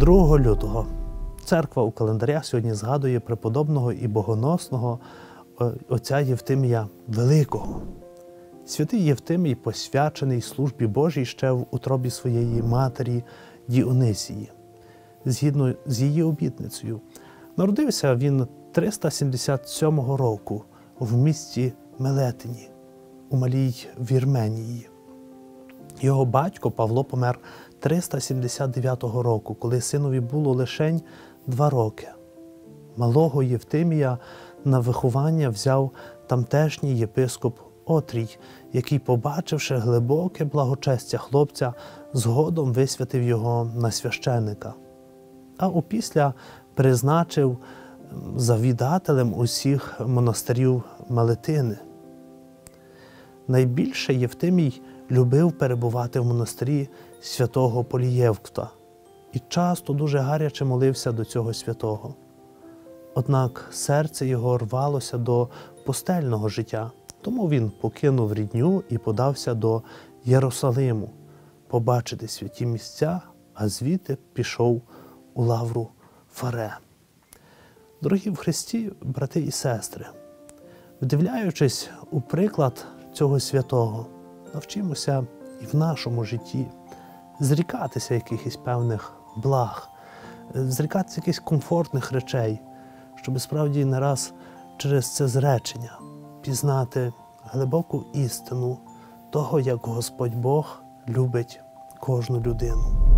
2 лютого церква у календарях сьогодні згадує преподобного і богоносного отця Євтимія Великого. Святий Євтимій посвячений службі Божій ще в утробі своєї матері Діонисії. Згідно з її обітницею, народився він 377 року в місті Мелетині у Малій Вірменії. Його батько Павло помер 379 року, коли синові було лишень 2 роки. Малого Євтимія на виховання взяв тамтешній єпископ Отрій, який, побачивши глибоке благочестя хлопця, згодом висвятив його на священика, а опісля призначив завідателем усіх монастирів Мелетини. Найбільше Євтимій любив перебувати в монастирі святого Полієвкта і часто дуже гаряче молився до цього святого. Однак серце його рвалося до пустельного життя, тому він покинув рідню і подався до Єрусалиму побачити святі місця, а звідти пішов у лавру Фаре. Дорогі в Христі, брати і сестри, вдивляючись у приклад цього святого, навчимося і в нашому житті зрікатися якихось певних благ, зрікатися якихось комфортних речей, щоб справді не раз через це зречення пізнати глибоку істину того, як Господь Бог любить кожну людину.